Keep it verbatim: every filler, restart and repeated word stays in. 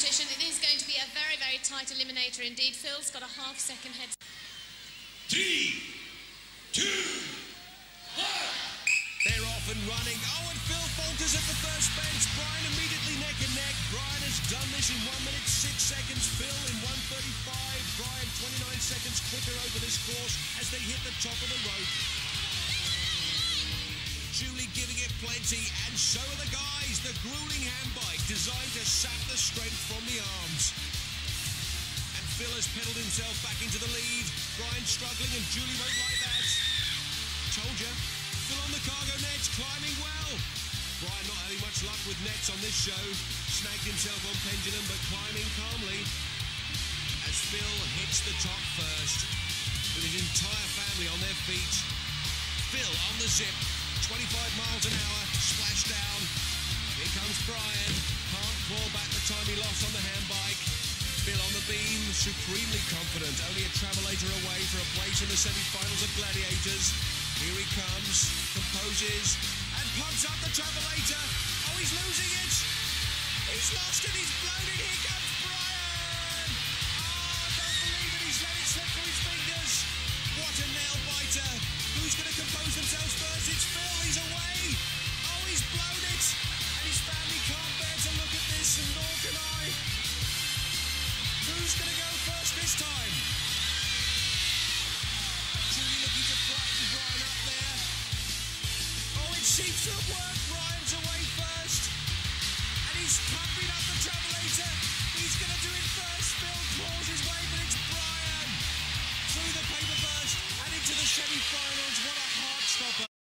competition. It is going to be a very, very tight eliminator indeed. Phil's got a half second head. Three, two, one. They're off and running. Oh, and Phil falters at the first bench. Brian immediately neck and neck. Brian has done this in one minute, six seconds. Phil in one thirty-five. Brian twenty-nine seconds quicker over this course as they hit the top of the rope. Julie giving it plenty, and so are the guys. The grueling handbike designed to sap the strength from the arms. And Phil has pedalled himself back into the lead. Brian struggling, and Julie won't like that. Told ya. Phil on the cargo nets, climbing well. Brian not having much luck with nets on this show. Snagged himself on pendulum, but climbing calmly. As Phil hits the top first, with his entire family on their feet. Phil on the zip, twenty-five miles an hour, splash down. Here comes Brian. Can't claw back the time he lost on the handbike. Phil on the beam, supremely confident. Only a travelator away for a place in the semi-finals of Gladiators. Here he comes, composes, and pumps up the travelator. Oh, he's losing it. He's lost it. He's blown it. Here comes Brian. Oh, don't believe it. He's let it slip through his fingers. What a nail biter. Who's going to compose themselves first? It's Phil. He's away. Oh, he's blown it. And his family can't bear to look at this, and nor can I. Who's going to go first this time? Julie looking to frighten Brian up there. Oh, it seems to have worked. Brian's away first. And he's pumping up the travelator. He's going to do it first. Phil claws his way, but it's Brian. Through the paper burst and into the semi-finals. What a heart stopper.